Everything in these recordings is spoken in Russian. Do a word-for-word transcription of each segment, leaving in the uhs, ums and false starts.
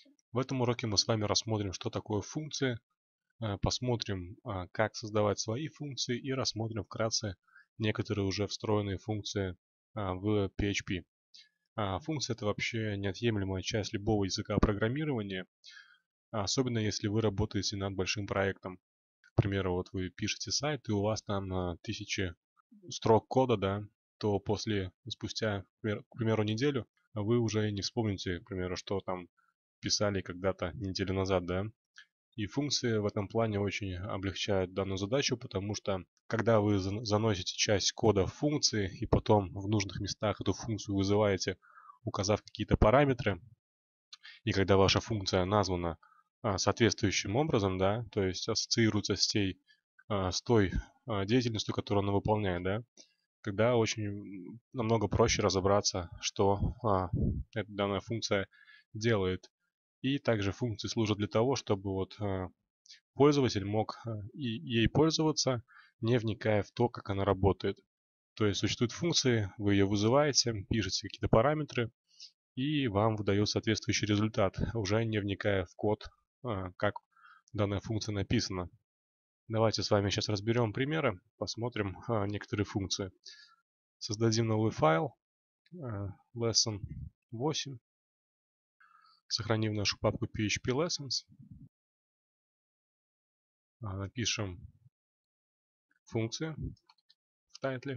В этом уроке мы с вами рассмотрим, что такое функции, посмотрим, как создавать свои функции и рассмотрим вкратце некоторые уже встроенные функции в пи эйч пи. Функция – это вообще неотъемлемая часть любого языка программирования, особенно если вы работаете над большим проектом. К примеру, вот вы пишете сайт, и у вас там тысячи строк кода, да, то после, спустя, к примеру, неделю, вы уже не вспомните, к примеру, что там писали когда-то неделю назад, да. И функции в этом плане очень облегчают данную задачу, потому что когда вы заносите часть кода в функции и потом в нужных местах эту функцию вызываете, указав какие-то параметры, и когда ваша функция названа соответствующим образом, да, то есть ассоциируется с, тей, с той деятельностью, которую она выполняет, да, тогда очень намного проще разобраться, что а, эта данная функция делает. И также функции служат для того, чтобы вот а, пользователь мог а, и, ей пользоваться, не вникая в то, как она работает. То есть существуют функции, вы ее вызываете, пишете какие-то параметры, и вам выдает соответствующий результат, уже не вникая в код, а, как данная функция написана. Давайте с вами сейчас разберем примеры, посмотрим а, некоторые функции. Создадим новый файл, lesson восемь. Сохраним нашу папку пи эйч пи lessons. Напишем функции в тайтле.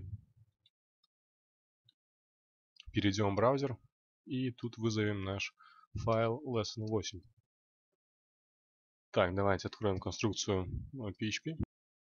Перейдем в браузер и тут вызовем наш файл lesson восемь. Так, давайте откроем конструкцию пи эйч пи.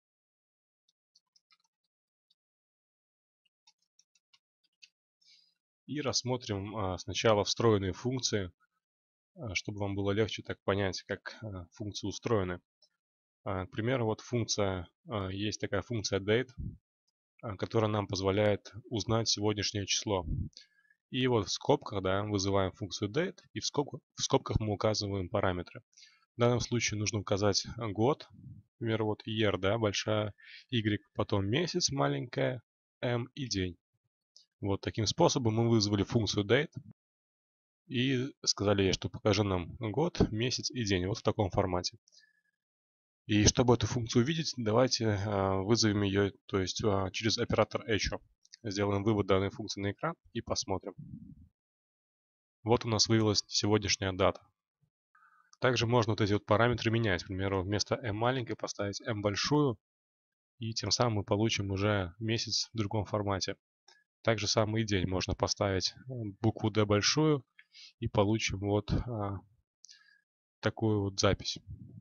И рассмотрим сначала встроенные функции, чтобы вам было легче так понять, как функции устроены. К примеру, вот функция, есть такая функция date, которая нам позволяет узнать сегодняшнее число. И вот в скобках, да, вызываем функцию date, и в скобках, в скобках мы указываем параметры. В данном случае нужно указать год, например, вот year, да, большая Y, потом месяц, маленькая m и день. Вот таким способом мы вызвали функцию date и сказали ей, что покажи нам год, месяц и день, вот в таком формате. И чтобы эту функцию увидеть, давайте вызовем ее, то есть через оператор echo. Сделаем вывод данной функции на экран и посмотрим. Вот у нас вывелась сегодняшняя дата. Также можно вот эти вот параметры менять. К примеру, вместо m маленькой поставить m большую. И тем самым мы получим уже месяц в другом формате. Также самый день можно поставить букву D большую. И получим вот а, такую вот запись.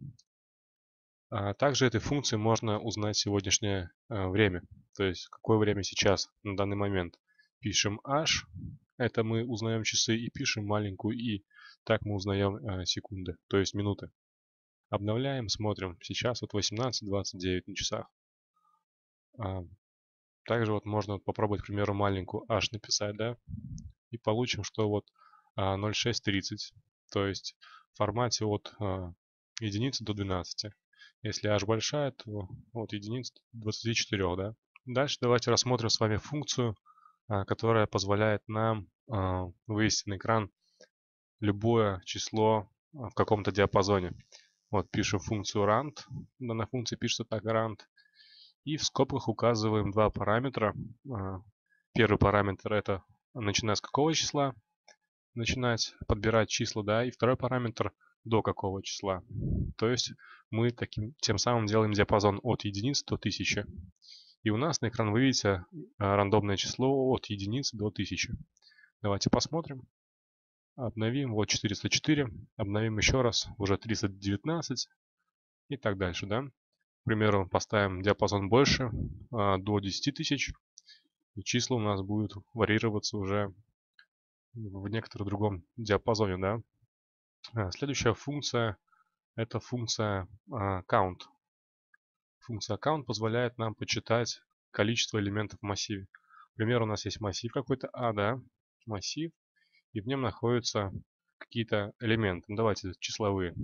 А также этой функцией можно узнать сегодняшнее а, время. То есть какое время сейчас на данный момент. Пишем h. Это мы узнаем часы и пишем маленькую i. Так мы узнаем а, секунды, то есть минуты. Обновляем, смотрим. Сейчас вот восемнадцать двадцать девять на часах. А, также вот можно попробовать, к примеру, маленькую h написать, да, и получим, что вот а, ноль шесть тридцать, то есть в формате от а, единицы до двенадцати. Если h большая, то от единицы до двадцати четырёх, да. Дальше давайте рассмотрим с вами функцию, а, которая позволяет нам а, вывести на экран любое число в каком-то диапазоне. Вот пишем функцию rand, данная функция пишется так rand, и в скобках указываем два параметра. Первый параметр это начиная с какого числа, начинать подбирать числа, да, и второй параметр до какого числа. То есть мы таким, тем самым делаем диапазон от единицы до тысячи. И у нас на экран выведется рандомное число от единицы до тысячи. Давайте посмотрим. Обновим, вот четыреста четыре, обновим еще раз, уже триста девятнадцать и так дальше, да. К примеру, поставим диапазон больше, до десяти тысяч, и числа у нас будут варьироваться уже в некотором другом диапазоне, да. Следующая функция – это функция count. Функция count позволяет нам подсчитать количество элементов в массиве. К примеру, у нас есть массив какой-то А, да, массив, и в нем находятся какие-то элементы. Давайте числовые.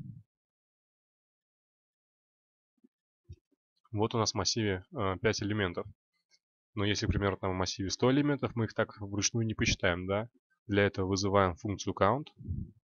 Вот у нас в массиве пять элементов. Но если, к примеру, там в массиве сто элементов, мы их так вручную не посчитаем, да. Для этого вызываем функцию count.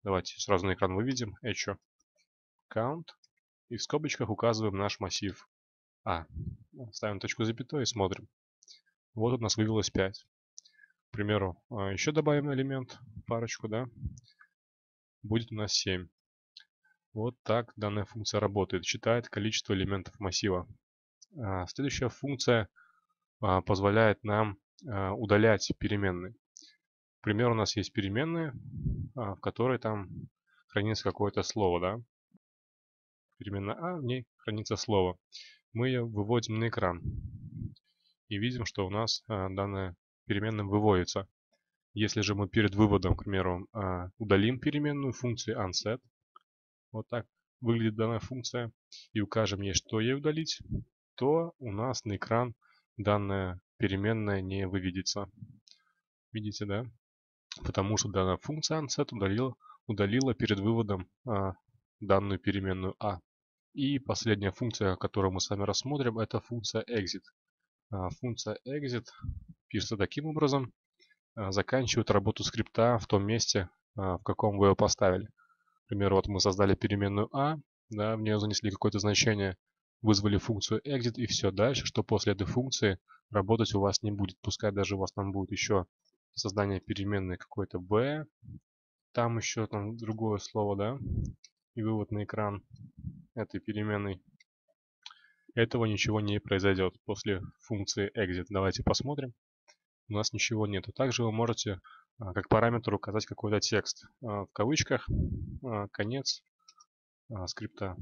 Давайте сразу на экран выведем echo count. И в скобочках указываем наш массив А. Ставим точку запятой и смотрим. Вот у нас вывелось пять. К примеру, еще добавим элемент, парочку, да. Будет у нас семь. Вот так данная функция работает. Считает количество элементов массива. Следующая функция позволяет нам удалять переменные. К примеру, у нас есть переменные, в которой там хранится какое-то слово, да. Переменная А, в ней хранится слово. Мы ее выводим на экран. И видим, что у нас данная переменная выводится. Если же мы перед выводом, к примеру, удалим переменную функцию unset, вот так выглядит данная функция, и укажем ей, что ей удалить, то у нас на экран данная переменная не выведется. Видите, да? Потому что данная функция unset удалила, удалила перед выводом а, данную переменную А. И последняя функция, которую мы с вами рассмотрим, это функция exit. А, функция exit пишется таким образом: а, заканчивает работу скрипта в том месте, а, в каком вы его поставили. К примеру, вот мы создали переменную А, да, в нее занесли какое-то значение, вызвали функцию exit, и все. Дальше, что после этой функции работать у вас не будет. Пускай даже у вас там будет еще создание переменной какой-то b, там еще там другое слово, да, и вывод на экран этой переменной. Этого ничего не произойдет после функции exit. Давайте посмотрим. У нас ничего нету. Также вы можете как параметр указать какой-то текст. В кавычках конец скрипта.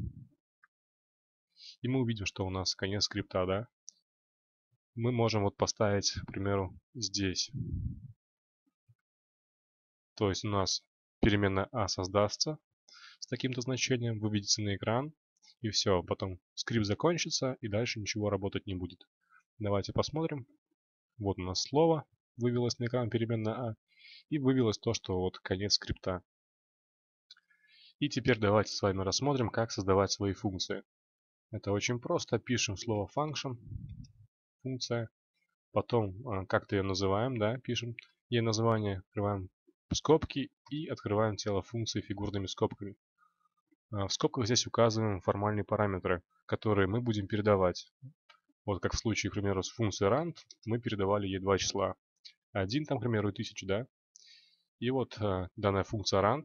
И мы увидим, что у нас конец скрипта, да. Мы можем вот поставить, к примеру, здесь. То есть у нас переменная А создастся с таким-то значением, выведется на экран, и все. Потом скрипт закончится, и дальше ничего работать не будет. Давайте посмотрим. Вот у нас слово вывелось на экран, переменная А, и вывелось то, что вот конец скрипта. И теперь давайте с вами рассмотрим, как создавать свои функции. Это очень просто. Пишем слово function, функция. Потом как-то ее называем, да, пишем ей название, открываем скобки и открываем тело функции фигурными скобками. В скобках здесь указываем формальные параметры, которые мы будем передавать. Вот как в случае, к примеру, с функцией rand мы передавали ей два числа. один, там, к примеру, и тысяча, да. И вот данная функция rand,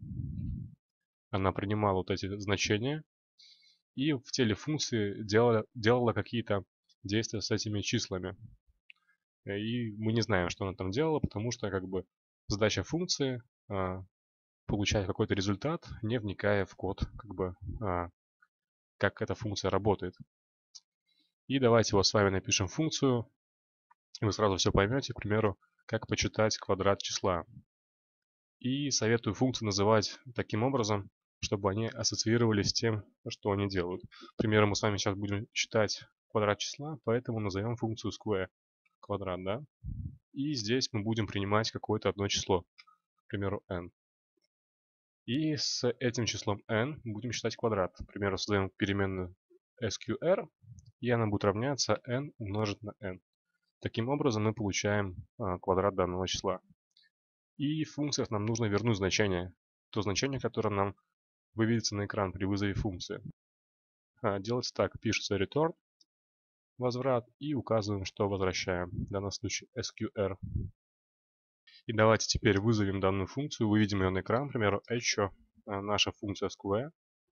она принимала вот эти значения и в теле функции делала, делала какие-то действия с этими числами. И мы не знаем, что она там делала, потому что как бы задача функции а, получать какой-то результат, не вникая в код, как бы а, как эта функция работает. И давайте вот с вами напишем функцию, и вы сразу все поймете, к примеру, как почитать квадрат числа. И советую функции называть таким образом, чтобы они ассоциировались с тем, что они делают. К примеру, мы с вами сейчас будем считать квадрат числа, поэтому назовем функцию square, квадрат, да. И здесь мы будем принимать какое-то одно число, к примеру, n. И с этим числом n будем считать квадрат. К примеру, создаем переменную sqr, и она будет равняться n умножить на n. Таким образом мы получаем квадрат данного числа. И в функциях нам нужно вернуть значение, то значение, которое нам выведется на экран при вызове функции. Делается так: пишется return, возврат, и указываем, что возвращаем, в данном случае sqr. И давайте теперь вызовем данную функцию, выведем ее на экран, к примеру, echo, наша функция square.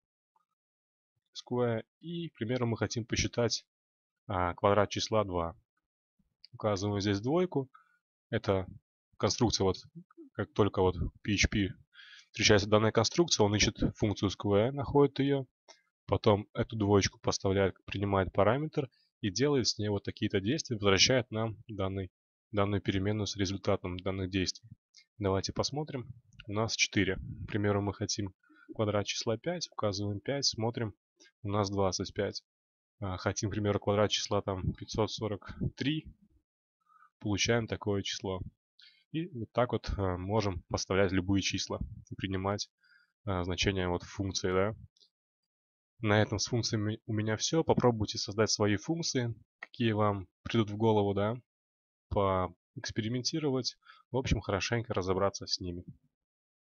square, и, к примеру, мы хотим посчитать а, квадрат числа два. Указываем здесь двойку. Это конструкция, вот как только вот в пи эйч пи встречается данная конструкция, он ищет функцию square, находит ее, потом эту двоечку поставляет, принимает параметр и делает с ней вот такие-то действия, возвращает нам данный, данную переменную с результатом данных действий. Давайте посмотрим. У нас четыре. К примеру, мы хотим квадрат числа пять, указываем пять, смотрим, у нас двадцать пять. Хотим, к примеру, квадрат числа там пятьсот сорок три, получаем такое число. И вот так вот можем поставлять любые числа и принимать значения вот функции, да. На этом с функциями у меня все. Попробуйте создать свои функции, какие вам придут в голову, да, поэкспериментировать, в общем, хорошенько разобраться с ними.